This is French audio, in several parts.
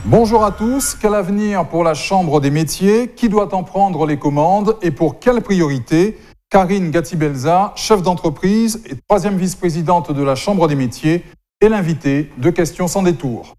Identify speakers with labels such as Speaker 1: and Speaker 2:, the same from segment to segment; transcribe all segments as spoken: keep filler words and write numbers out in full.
Speaker 1: Bonjour à tous, quel avenir pour la Chambre des métiers? Qui doit en prendre les commandes et pour quelle priorité? Karine Gatti-Belza, chef d'entreprise et troisième vice-présidente de la Chambre des métiers, est l'invitée de Questions sans détour.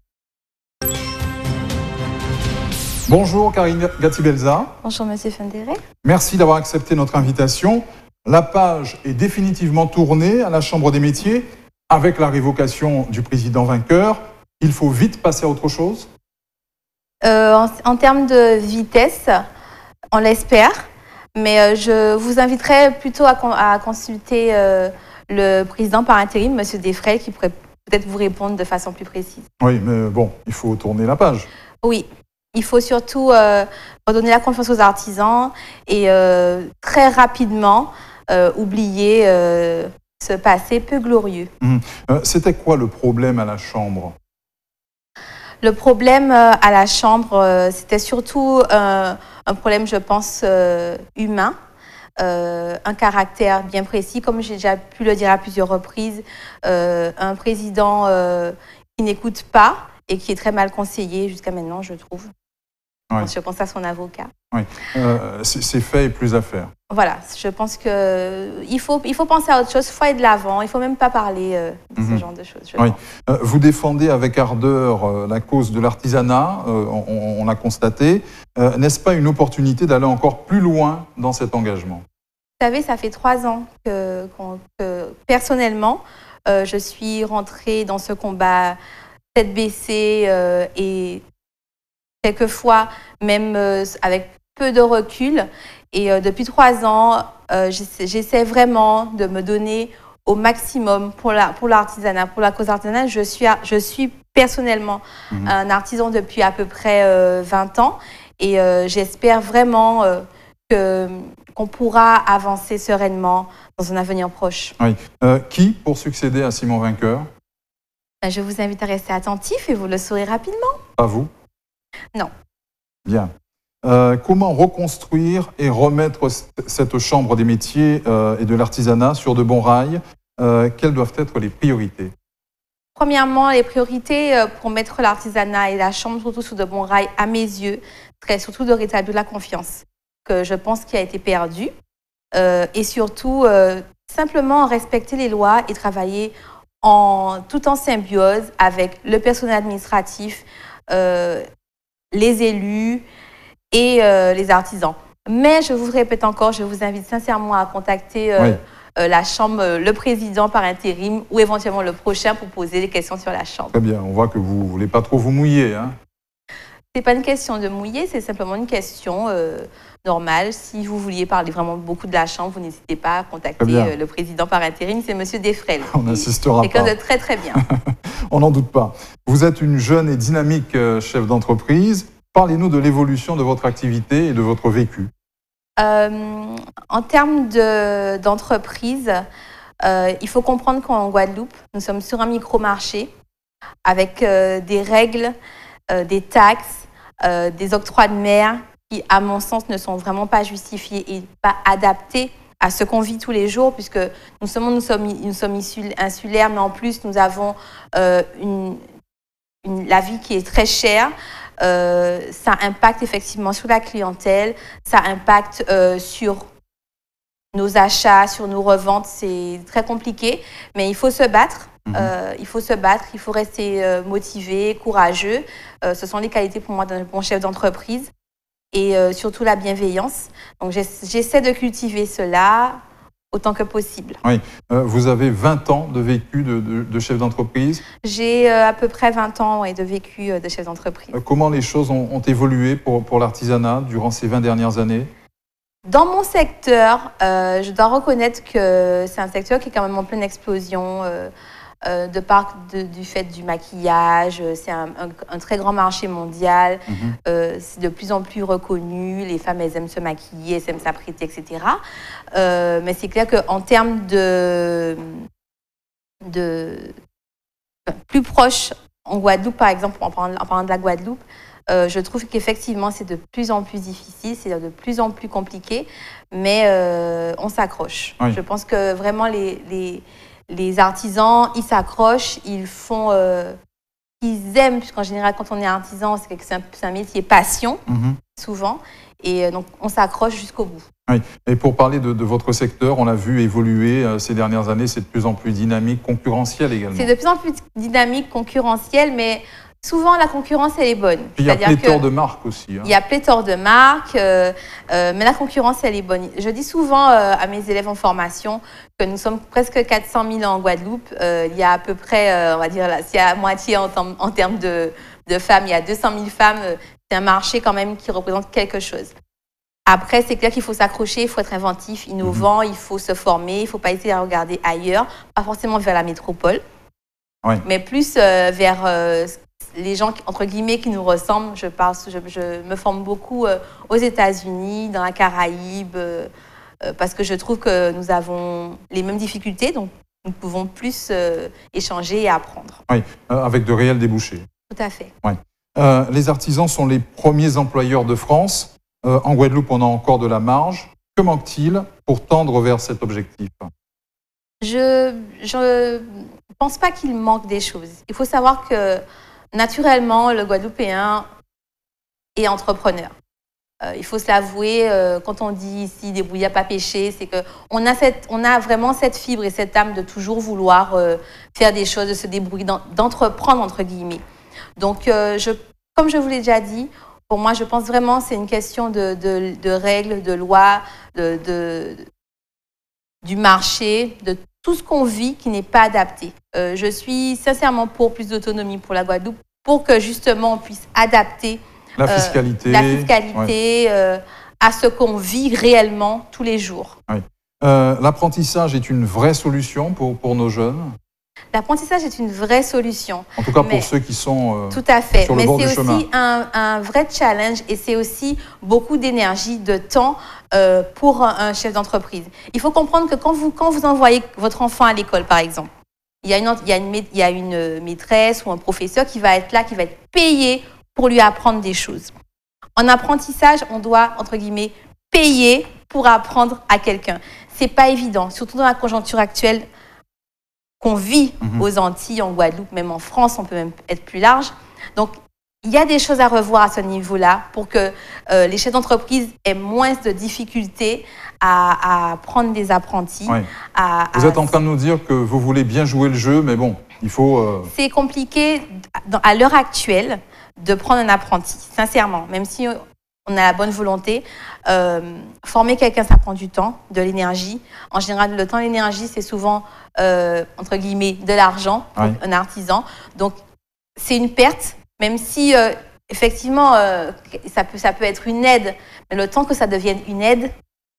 Speaker 1: Bonjour Karine Gatti-Belza.
Speaker 2: Bonjour Monsieur Fenderet.
Speaker 1: Merci d'avoir accepté notre invitation. La page est définitivement tournée à la Chambre des métiers avec la révocation du président vainqueur. Il faut vite passer à autre chose?
Speaker 2: Euh, en, en termes de vitesse, on l'espère, mais euh, je vous inviterai plutôt à, à consulter euh, le président par intérim, Monsieur Defrel, qui pourrait peut-être vous répondre de façon plus précise.
Speaker 1: Oui, mais bon, il faut tourner la page.
Speaker 2: Oui, il faut surtout euh, redonner la confiance aux artisans et euh, très rapidement euh, oublier euh, ce passé peu glorieux.
Speaker 1: Mmh. Euh, C'était quoi le problème à la Chambre?
Speaker 2: Le problème euh, à la Chambre, euh, c'était surtout euh, un problème, je pense, euh, humain, euh, un caractère bien précis, comme j'ai déjà pu le dire à plusieurs reprises, euh, un président euh, qui n'écoute pas et qui est très mal conseillé jusqu'à maintenant, je trouve.
Speaker 1: Ouais.
Speaker 2: Je pense à son avocat.
Speaker 1: Oui, euh, c'est fait et plus à faire.
Speaker 2: Voilà, je pense qu'il faut, il faut penser à autre chose, il faut aller de l'avant, il ne faut même pas parler euh, de
Speaker 1: Mm-hmm.
Speaker 2: ce genre de choses. Je
Speaker 1: oui.
Speaker 2: pense.
Speaker 1: Euh, vous défendez avec ardeur euh, la cause de l'artisanat, euh, on, on l'a constaté. Euh, N'est-ce pas une opportunité d'aller encore plus loin dans cet engagement?
Speaker 2: Vous savez, ça fait trois ans que, qu'on- que personnellement, euh, je suis rentrée dans ce combat tête baissée euh, et quelquefois même euh, avec peu de recul. Et euh, depuis trois ans, euh, j'essaie, j'essaie vraiment de me donner au maximum pour la, pour l'artisanat, pour la cause artisanale. Je suis, je suis personnellement
Speaker 1: Mhm.
Speaker 2: un artisan depuis à peu près euh, vingt ans et euh, j'espère vraiment euh, que, qu'on pourra avancer sereinement dans un avenir proche.
Speaker 1: Oui. Euh, qui pour succéder à Simon Vainqueur?
Speaker 2: Je vous invite à rester attentif et vous le saurez rapidement.
Speaker 1: Pas vous?
Speaker 2: Non.
Speaker 1: Bien. Euh, comment reconstruire et remettre cette Chambre des métiers euh, et de l'artisanat sur de bons rails? euh, Quelles doivent être les priorités?
Speaker 2: Premièrement, les priorités euh, pour mettre l'artisanat et la Chambre surtout sur de bons rails, à mes yeux, seraient surtout de rétablir la confiance que je pense qui a été perdue euh, et surtout euh, simplement respecter les lois et travailler en, tout en symbiose avec le personnel administratif, euh, les élus et euh, les artisans. Mais je vous répète encore, je vous invite sincèrement à contacter euh,
Speaker 1: Oui.
Speaker 2: euh, la Chambre, euh, le président par intérim ou éventuellement le prochain pour poser des questions sur la Chambre.
Speaker 1: Très bien, on voit que vous ne voulez pas trop vous mouiller. Hein?
Speaker 2: Ce n'est pas une question de mouiller, c'est simplement une question euh, normale. Si vous vouliez parler vraiment beaucoup de la Chambre, vous n'hésitez pas à contacter euh, le président par intérim, c'est Monsieur Defrel.
Speaker 1: On n'insistera pas.
Speaker 2: Quelqu'un de très très bien.
Speaker 1: On n'en doute pas. Vous êtes une jeune et dynamique euh, chef d'entreprise. Parlez-nous de l'évolution de votre activité et de votre vécu.
Speaker 2: Euh, en termes de, d'entreprise, euh, il faut comprendre qu'en Guadeloupe, nous sommes sur un micro-marché avec euh, des règles, euh, des taxes, euh, des octrois de mer qui, à mon sens, ne sont vraiment pas justifiés et pas adaptés à ce qu'on vit tous les jours, puisque nous sommes, nous sommes, nous sommes insulaires, mais en plus, nous avons euh, une, une, la vie qui est très chère. Euh, ça impacte effectivement sur la clientèle, ça impacte euh, sur nos achats, sur nos reventes, c'est très compliqué, mais il faut se battre, mmh. euh, il faut se battre, il faut rester euh, motivé, courageux. Euh, ce sont les qualités pour moi d'un bon chef d'entreprise et euh, surtout la bienveillance. Donc j'essaie de cultiver cela autant que possible.
Speaker 1: Oui. Euh, vous avez vingt ans de vécu de, de, de chef d'entreprise.
Speaker 2: J'ai euh, à peu près vingt ans ouais, de vécu euh, de chef d'entreprise.
Speaker 1: Euh, comment les choses ont, ont évolué pour, pour l'artisanat durant ces vingt dernières années?
Speaker 2: Dans mon secteur, euh, je dois reconnaître que c'est un secteur qui est quand même en pleine explosion euh, euh, de part de, du fait du maquillage. C'est un, un, un très grand marché mondial. Mm-hmm. euh, c'est de plus en plus reconnu. Les femmes, elles aiment se maquiller, elles aiment s'apprêter, et cetera. Euh, mais c'est clair qu'en termes de, de enfin, plus proche, en Guadeloupe, par exemple, en parlant, en parlant de la Guadeloupe, Euh, je trouve qu'effectivement, c'est de plus en plus difficile, c'est de plus en plus compliqué, mais euh, on s'accroche. Oui. Je pense que vraiment, les, les, les artisans, ils s'accrochent, ils font, euh, qu'ils aiment, puisqu'en général, quand on est artisan, c'est, c'est, un, c'est un métier passion, mm-hmm. souvent, et donc on s'accroche jusqu'au bout.
Speaker 1: Oui. Et pour parler de, de votre secteur, on l'a vu évoluer euh, ces dernières années, c'est de plus en plus dynamique, concurrentiel également.
Speaker 2: C'est de plus en plus dynamique, concurrentiel, mais souvent la concurrence, elle est bonne.
Speaker 1: Puis il y a pléthore de marques aussi. Hein.
Speaker 2: Il y a pléthore de marques, euh, euh, mais la concurrence, elle est bonne. Je dis souvent euh, à mes élèves en formation que nous sommes presque quatre cent mille en Guadeloupe. Euh, il y a à peu près, euh, on va dire, s'il y a moitié en, en termes de, de femmes, il y a deux cent mille femmes. C'est un marché quand même qui représente quelque chose. Après, c'est clair qu'il faut s'accrocher, il faut être inventif, innovant, mmh. il faut se former, il ne faut pas essayer à regarder ailleurs, pas forcément vers la métropole, oui. mais plus euh, vers euh, les gens, entre guillemets, qui nous ressemblent. Je, parle, je, je me forme beaucoup euh, aux États-Unis, dans la Caraïbe, euh, parce que je trouve que nous avons les mêmes difficultés, donc nous pouvons plus euh, échanger et apprendre.
Speaker 1: Oui, euh, avec de réels débouchés.
Speaker 2: Tout à fait.
Speaker 1: Oui. Euh, les artisans sont les premiers employeurs de France. Euh, en Guadeloupe, on a encore de la marge. Que manque-t-il pour tendre vers cet objectif?
Speaker 2: Je ne pense pas qu'il manque des choses. Il faut savoir que, naturellement, le Guadeloupéen est entrepreneur. Euh, il faut se l'avouer, euh, quand on dit ici « débrouille à pas pécher », c'est qu'on a, cette, on a vraiment cette fibre et cette âme de toujours vouloir euh, faire des choses, de se débrouiller, d'entreprendre, entre guillemets. Donc, euh, je, comme je vous l'ai déjà dit, pour moi, je pense vraiment que c'est une question de, de, de règles, de lois, de, de, du marché, de tout ce qu'on vit qui n'est pas adapté. Euh, je suis sincèrement pour plus d'autonomie pour la Guadeloupe, pour que justement on puisse adapter
Speaker 1: la fiscalité,
Speaker 2: euh, la fiscalité ouais. euh, à ce qu'on vit réellement tous les jours.
Speaker 1: Oui. Euh, l'apprentissage est une vraie solution pour, pour nos jeunes?
Speaker 2: L'apprentissage est une vraie solution.
Speaker 1: En tout cas pour ceux qui sont euh,
Speaker 2: tout à fait.
Speaker 1: sur le
Speaker 2: mais
Speaker 1: bord du chemin.
Speaker 2: Mais c'est aussi un, un vrai challenge et c'est aussi beaucoup d'énergie, de temps euh, pour un, un chef d'entreprise. Il faut comprendre que quand vous, quand vous envoyez votre enfant à l'école, par exemple, il y, a une, il, y a une, il y a une maîtresse ou un professeur qui va être là, qui va être payé pour lui apprendre des choses. En apprentissage, on doit, entre guillemets, payer pour apprendre à quelqu'un. C'est pas évident, surtout dans la conjoncture actuelle qu'on vit mmh. aux Antilles, en Guadeloupe, même en France, on peut même être plus large. Donc, il y a des choses à revoir à ce niveau-là pour que euh, les chefs d'entreprise aient moins de difficultés à, à prendre des apprentis.
Speaker 1: Oui.
Speaker 2: À,
Speaker 1: vous
Speaker 2: à...
Speaker 1: êtes en train de nous dire que vous voulez bien jouer le jeu, mais bon, il faut... Euh...
Speaker 2: C'est compliqué, dans, à l'heure actuelle, de prendre un apprenti, sincèrement, même si on a la bonne volonté. Euh, former quelqu'un, ça prend du temps, de l'énergie. En général, le temps et l'énergie, c'est souvent, euh, entre guillemets, de l'argent pour oui. un artisan. Donc, c'est une perte, même si, euh, effectivement, euh, ça, peut, ça peut être une aide. Mais le temps que ça devienne une aide,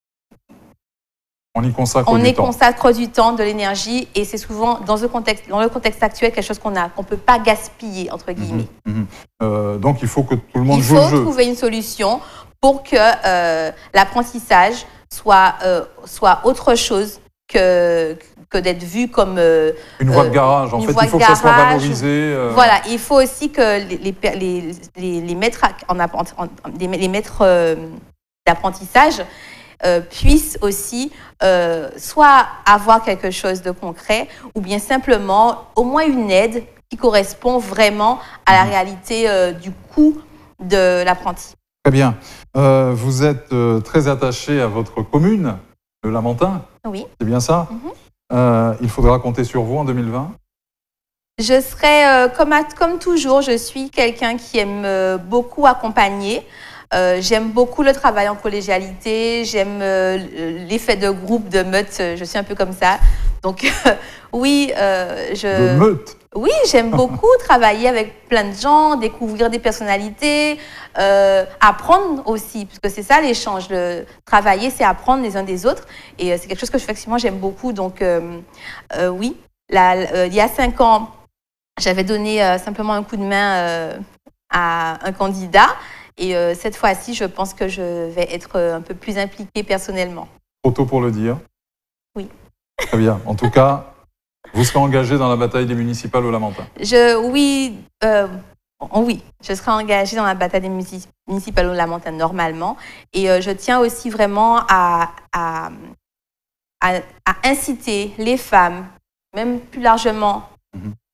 Speaker 1: on y consacre
Speaker 2: on
Speaker 1: du
Speaker 2: y
Speaker 1: temps.
Speaker 2: consacre du temps, de l'énergie, et c'est souvent, dans, ce contexte, dans le contexte actuel, quelque chose qu'on a, qu'on ne peut pas gaspiller, entre guillemets.
Speaker 1: Mmh, mmh. Euh, donc, il faut que tout le monde
Speaker 2: il
Speaker 1: joue le jeu.
Speaker 2: Il faut trouver une solution pour que euh, l'apprentissage soit, euh, soit autre chose que, que d'être vu comme... Euh,
Speaker 1: une voie de garage. En fait, il faut que ça soit valorisé. Euh...
Speaker 2: Voilà, il faut aussi que les, les, les, les, les maîtres, en, en, les, les maîtres euh, d'apprentissage euh, puissent aussi euh, soit avoir quelque chose de concret ou bien simplement au moins une aide qui correspond vraiment à la mmh. réalité euh, du coût de l'apprenti.
Speaker 1: Très bien. Euh, vous êtes euh, très attaché à votre commune, le Lamentin.
Speaker 2: Oui.
Speaker 1: C'est bien ça? Mmh. euh, Il faudra compter sur vous en deux mille vingt?
Speaker 2: Je serai, euh, comme, à, comme toujours, je suis quelqu'un qui aime euh, beaucoup accompagner. Euh, j'aime beaucoup le travail en collégialité. J'aime euh, l'effet de groupe, de meute. Je suis un peu comme ça. Donc, euh, oui, euh, je...
Speaker 1: De meute?
Speaker 2: Oui, j'aime beaucoup travailler avec plein de gens, découvrir des personnalités, euh, apprendre aussi, parce que c'est ça l'échange. Le travailler, c'est apprendre les uns des autres, et euh, c'est quelque chose que effectivement j'aime beaucoup. Donc euh, euh, oui, là, euh, il y a cinq ans, j'avais donné euh, simplement un coup de main euh, à un candidat, et euh, cette fois-ci, je pense que je vais être un peu plus impliquée personnellement.
Speaker 1: Trop tôt pour le dire.
Speaker 2: Oui.
Speaker 1: Très bien. En tout cas. Vous serez engagé dans la bataille des municipales au Lamentin?
Speaker 2: Je, oui, euh, oui, je serai engagée dans la bataille des municipales au Lamentin normalement. Et euh, je tiens aussi vraiment à, à, à, à inciter les femmes, même plus largement, mm-hmm.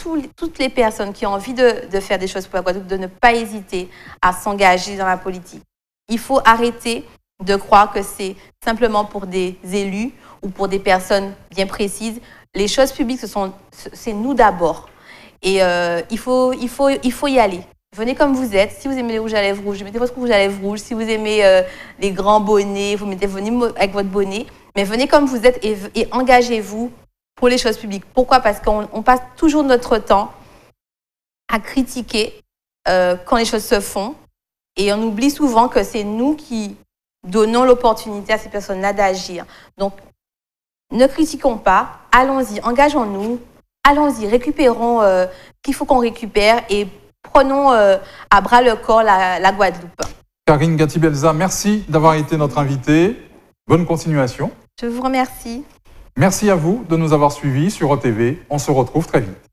Speaker 2: tous, toutes les personnes qui ont envie de, de faire des choses pour la Guadeloupe, de ne pas hésiter à s'engager dans la politique. Il faut arrêter de croire que c'est simplement pour des élus ou pour des personnes bien précises. Les choses publiques, ce sont, c'est nous d'abord. Et euh, il, faut, il, faut, il faut y aller. Venez comme vous êtes. Si vous aimez les rouges à lèvres rouges, mettez votre rouge à lèvres rouge. Si vous aimez euh, les grands bonnets, vous mettez venez avec votre bonnet. Mais venez comme vous êtes et, et engagez-vous pour les choses publiques. Pourquoi? Parce qu'on on passe toujours notre temps à critiquer euh, quand les choses se font. Et on oublie souvent que c'est nous qui donnons l'opportunité à ces personnes-là d'agir. Donc, ne critiquons pas. Allons-y, engageons-nous. Allons-y, récupérons euh, ce qu'il faut qu'on récupère et prenons euh, à bras le corps la, la Guadeloupe.
Speaker 1: Karine Gatibelza, merci d'avoir été notre invitée. Bonne continuation.
Speaker 2: Je vous remercie.
Speaker 1: Merci à vous de nous avoir suivis sur O T V. On se retrouve très vite.